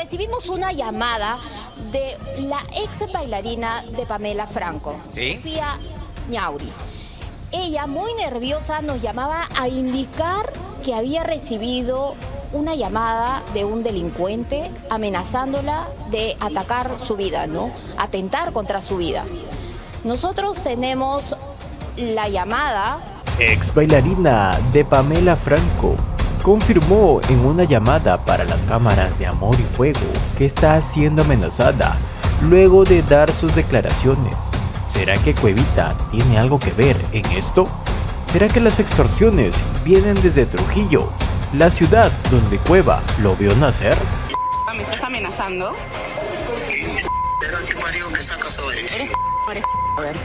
recibimos una llamada de la ex bailarina de Pamela Franco, ¿Sí? Sofía Ñauri. Ella, muy nerviosa, nos llamaba a indicar que había recibido una llamada de un delincuente amenazándola de atacar su vida, ¿no? Atentar contra su vida. Nosotros tenemos la llamada. Ex bailarina de Pamela Franco confirmó en una llamada para las cámaras de Amor y Fuego que está siendo amenazada luego de dar sus declaraciones. ¿Será que Cuevita tiene algo que ver en esto? ¿Será que las extorsiones vienen desde Trujillo, la ciudad donde Cueva lo vio nacer? ¿Me estás amenazando? Pero qué marido me sacas hoy. Eres a ver.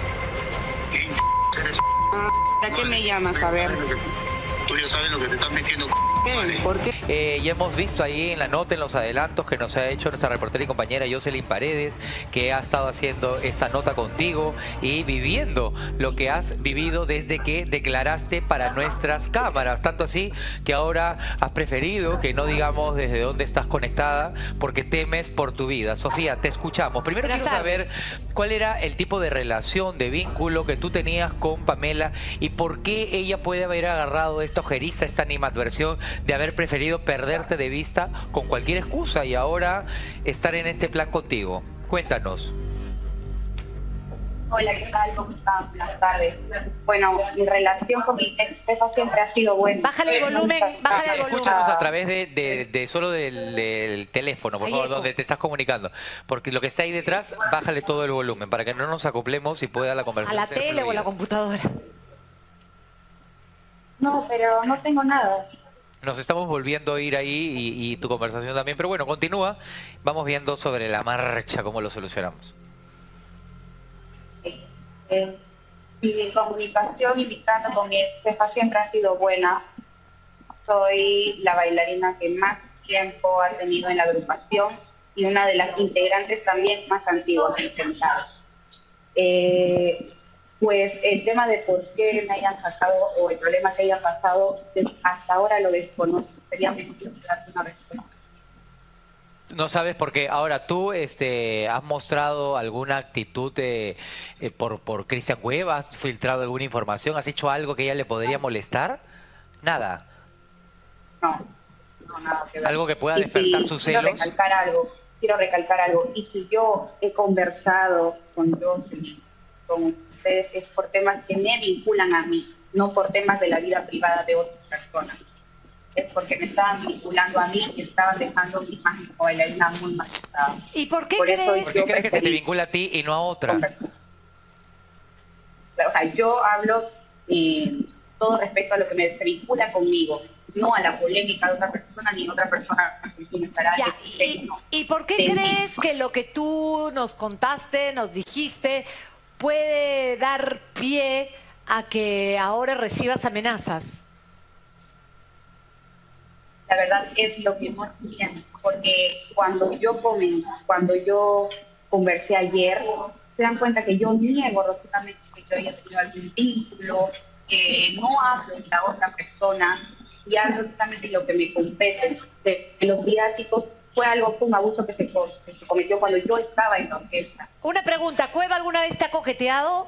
¿Para qué me llamas? A ver. Tú ya sabes lo que te estás metiendo. ¿Qué? ¿Por qué? Ya hemos visto ahí en la nota, en los adelantos que nos ha hecho nuestra reportera y compañera Jocelyn Paredes, que ha estado haciendo esta nota contigo y viviendo lo que has vivido desde que declaraste para nuestras cámaras. Tanto así que ahora has preferido que no digamos desde dónde estás conectada porque temes por tu vida. Sofía, te escuchamos. Primero quiero saber cuál era el tipo de relación, de vínculo que tú tenías con Pamela y por qué ella puede haber agarrado esta ojeriza, esta animadversión de haber preferido perderte de vista con cualquier excusa y ahora estar en este plan contigo. Cuéntanos. Hola, ¿qué tal? ¿Cómo están? Buenas tardes. Bueno, mi relación con mi ex jefa siempre ha sido buena. Bájale el volumen, bájale el volumen. Escúchanos a través de solo del teléfono, por favor, donde te estás comunicando. Porque lo que está ahí detrás, bájale todo el volumen para que no nos acoplemos y pueda la conversación. A la tele o a la computadora. No, pero no tengo nada. Nos estamos volviendo a ir ahí y tu conversación también. Pero bueno, continúa. Vamos viendo sobre la marcha cómo lo solucionamos. Mi comunicación y mi trato con mi ex jefa siempre ha sido buena. Soy la bailarina que más tiempo ha tenido en la agrupación y una de las integrantes también más antiguas en Centauros. Pues el tema de por qué me hayan sacado o el problema que haya pasado, hasta ahora lo desconozco. Sería mejor darte una respuesta. No sabes porque ahora tú has mostrado alguna actitud por Cristian Cueva, has filtrado alguna información, has hecho algo que ella le podría molestar. Nada. No, nada que ver. Algo que pueda despertar sus celos. Quiero recalcar algo. Y si yo he conversado con Jocelyn, con ustedes, es por temas que me vinculan a mí, no por temas de la vida privada de otras personas. Es porque me estaban vinculando a mí y estaban dejando mi imagen como bailarina muy manchada. ¿Y por qué ¿Por qué crees que se te vincula a ti y no a otra? O sea, yo hablo todo respecto a lo que se vincula conmigo, no a la polémica de otra persona ni otra persona que me estará. Ya, ¿y por qué crees que lo que tú nos contaste, nos dijiste, puede dar pie a que ahora recibas amenazas? La verdad es lo que no entiendo, porque cuando yo conversé ayer, se dan cuenta que yo niego rotundamente que yo haya tenido algún vínculo, que no hablo de la otra persona, y hablo rotundamente lo que me compete de los viáticos. Fue un abuso que se cometió cuando yo estaba en la orquesta. Una pregunta, ¿Cueva alguna vez te ha coqueteado?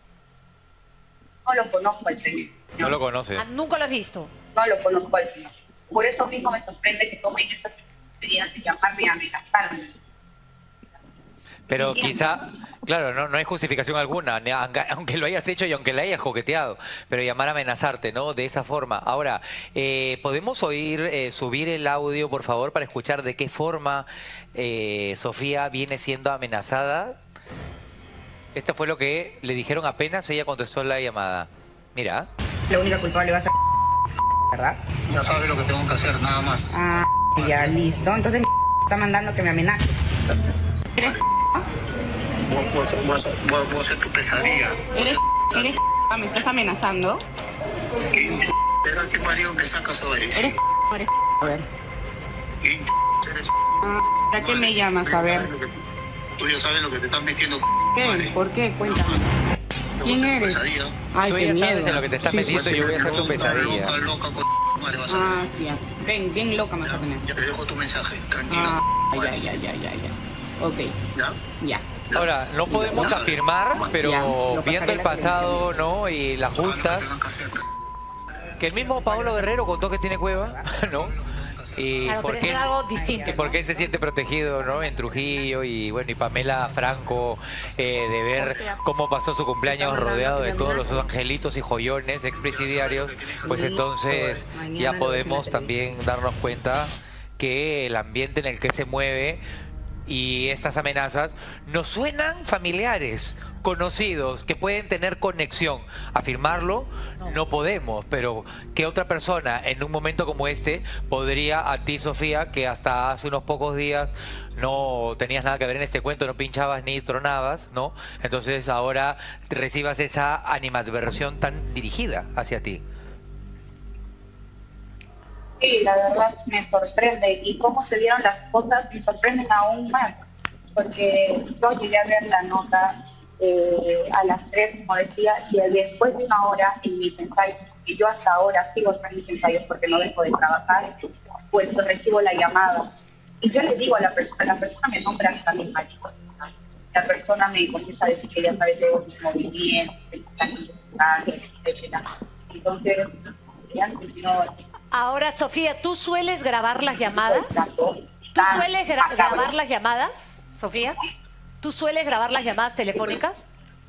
No lo conozco al señor. No lo conoces. ¿Nunca lo has visto? No lo conozco al señor. Por eso mismo me sorprende que tomen esta experiencia de llamarme a amenazarme. Pero quizá, claro, no hay justificación alguna, aunque lo hayas hecho y aunque le hayas coqueteado, pero llamar a amenazarte, ¿no? De esa forma. Ahora, ¿podemos subir el audio, por favor, para escuchar de qué forma Sofía viene siendo amenazada? Esto fue lo que le dijeron apenas ella contestó la llamada. Mira. La única culpable va a ser ¿verdad? Ya sabes lo que tengo que hacer, nada más. Ah, ya, listo. Entonces está mandando que me amenace. ¿Eres Voy a ser tu pesadilla. ¿Eres ¿Me estás amenazando? Pero qué marido me sacas hoy. ¿Eres a ver. ¿Para qué me llamas? A ver. Tú ya sabes lo que te estás metiendo. ¿Qué? ¿Por qué? Cuéntame. ¿Quién eres? Ay, Tú qué ya miedo. sabes en lo que te estás metiendo y yo voy a hacer tu pesadilla. Loca, con madre vas a ver. Ah, sí. Bien loca me vas a tener. Ya te dejo tu mensaje, tranquila. Ok, ¿Ya? ya. Ahora, no podemos afirmar, pero Ya, lo viendo pasaré el la pasado, ¿no? Y las juntas, que el mismo Paolo Guerrero contó que tiene cueva, ¿no? Y Claro, pero porque es algo distinto. y porque él se siente protegido, ¿no? En Trujillo y bueno, y Pamela Franco, de ver cómo pasó su cumpleaños rodeado de todos los angelitos y joyones expresidiarios, pues entonces ya podemos también darnos cuenta que el ambiente en el que se mueve y estas amenazas nos suenan familiares, conocidos, que pueden tener conexión. Afirmarlo no podemos, pero ¿qué otra persona en un momento como este podría, a ti, Sofía, que hasta hace unos pocos días no tenías nada que ver en este cuento, no pinchabas ni tronabas, ¿no? Entonces ahora recibas esa animadversión tan dirigida hacia ti? Sí, la verdad me sorprende. Y cómo se dieron las cosas me sorprenden aún más. Porque yo llegué a ver la nota a las 3, como decía, y después de una hora en mis ensayos, y yo hasta ahora sigo en mis ensayos porque no dejo de trabajar, pues recibo la llamada. Y yo le digo a la persona me nombra hasta mi marido. La persona me comienza a decir que ya sabe todos mis movimientos, etcétera. Entonces, ya continuó. Ahora, Sofía, ¿tú sueles grabar las llamadas? ¿Tú sueles grabar las llamadas, Sofía? ¿Tú sueles grabar las llamadas telefónicas?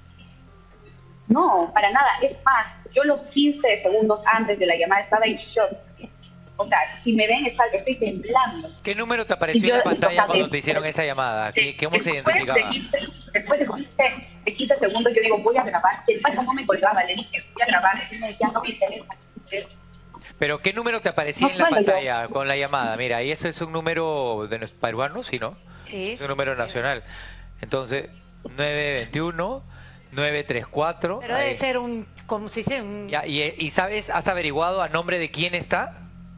No, para nada. Es más, yo los 15 segundos antes de la llamada estaba en shock. O sea, si me ven, estoy temblando. ¿Qué número te apareció en la pantalla cuando te hicieron esa llamada? ¿Cómo se identificaba? Después de 15 segundos yo digo, voy a grabar. El pato no me colgaba, le dije, voy a grabar. Y me decía, no me interesa. ¿Pero qué número te aparecía en la pantalla con la llamada? Mira, y eso es un número de los peruanos, ¿sí, no? Sí. Es un número nacional. Entonces, 921, 934. Pero debe ser un, ¿cómo se dice? Ya, ¿y sabes, has averiguado a nombre de quién está?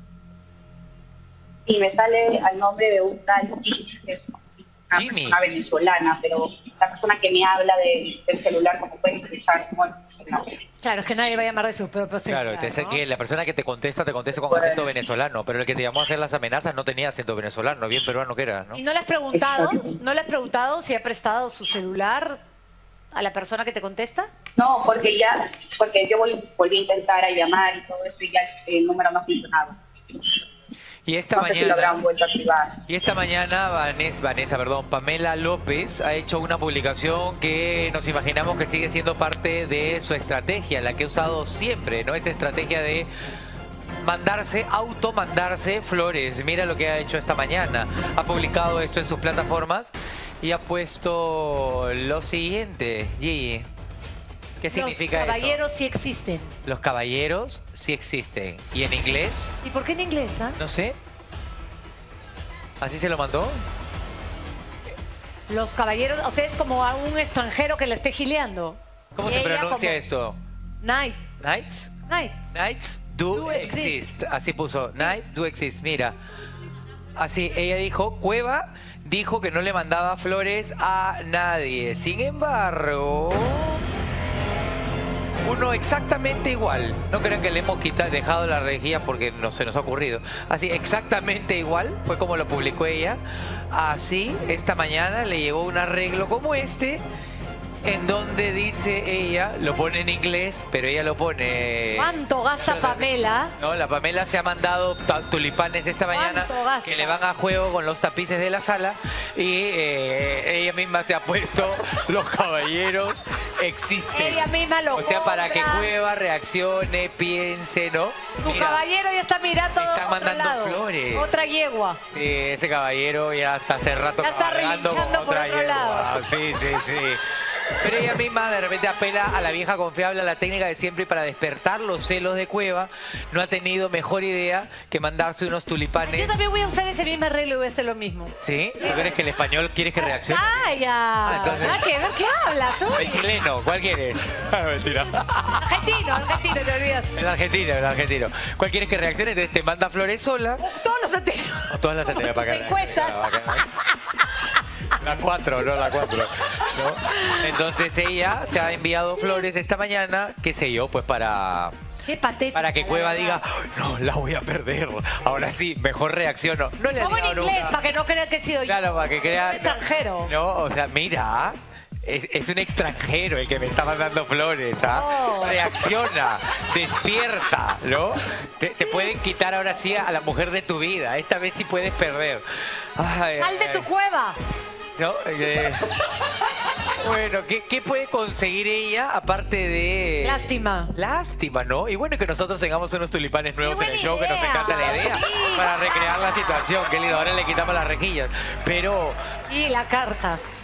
Y me sale al nombre de un tal Jimmy, que es una persona venezolana, pero la persona que me habla del celular, como pueden escuchar, bueno, claro, es que nadie va a llamar de su propio celular, Claro, ¿no? que la persona que te contesta con acento venezolano, pero el que te llamó a hacer las amenazas no tenía acento venezolano, bien peruano que era, ¿no? ¿Y no le has preguntado si ha prestado su celular a la persona que te contesta? No, porque yo volví a intentar a llamar y todo eso y ya el número no funcionaba. Y esta no sé si lo habrán vuelto a activar. Y esta mañana Pamela López ha hecho una publicación que nos imaginamos que sigue siendo parte de su estrategia, la que ha usado siempre, ¿no? Esta estrategia de automandarse flores. Mira lo que ha hecho esta mañana. Ha publicado esto en sus plataformas y ha puesto lo siguiente. Gigi, ¿qué significa eso? Los caballeros sí existen. Los caballeros sí existen. ¿Y en inglés? ¿Y por qué en inglés, ah? No sé. ¿Así se lo mandó? Los caballeros, o sea, es como a un extranjero que le esté gileando. ¿Cómo se pronuncia esto? Knights do exist. Así puso. Knights do exist. Mira. Así, ella dijo, Cueva dijo que no le mandaba flores a nadie. Sin embargo, uno exactamente igual. No crean que le hemos dejado la rejilla porque no se nos ha ocurrido. Así, exactamente igual. Fue como lo publicó ella. Así, esta mañana le llegó un arreglo como este, en donde dice ella, lo pone en inglés, pero ella lo pone... ¿Cuánto gasta Pamela? No, la Pamela se ha mandado tulipanes esta mañana que le van a juego con los tapices de la sala y ella misma se ha puesto los caballeros existen. Ella misma lo O sea, para que compra. Cueva reaccione, piense, ¿no? Tu caballero ya está mirando está otro mandando lado. flores. Otra yegua. Sí, ese caballero ya está hace rato Ya está cabalgando con relinchando por otra otro yegua. lado. Sí. Pero ella misma de repente apela a la vieja confiable, a la técnica de siempre y para despertar los celos de Cueva. No ha tenido mejor idea que mandarse unos tulipanes. Yo también voy a usar ese mismo arreglo y voy a hacer lo mismo. ¿Sí? ¿Tú crees que el español quieres que reaccione? ¡Calla! entonces- Nada que ver, ¿qué hablas? El chileno, ¿cuál quieres? Mentira. Argentino, te olvidas. El argentino. ¿Cuál quieres que reaccione? Entonces te manda flores sola. Todos los anteriores. O todas las anteriores para acá. Encuestas. La 4, no la 4. ¿no? Entonces ella se ha enviado flores esta mañana, qué sé yo, pues para Qué patético. Para que la Cueva verdad. diga, no, la voy a perder. Ahora sí, mejor reacciono. No le ha Pongo en llegado inglés nunca. para que no crean que he sido yo. Claro, para que crea. Un extranjero. No, o sea, mira. Es un extranjero el que me está mandando flores, ¿ah? Oh. Reacciona, despierta, ¿no? Te pueden quitar ahora sí a la mujer de tu vida. Esta vez sí puedes perder. Ay, ¡Sal de ay, tu cueva! ¿no? Bueno, ¿qué puede conseguir ella aparte de... Lástima. Lástima, ¿no? Y bueno, que nosotros tengamos unos tulipanes nuevos en buena el show, que nos idea. encanta la idea, Sí. para recrear la situación. Qué lindo, ahora le quitamos las rejillas. Pero Y la carta.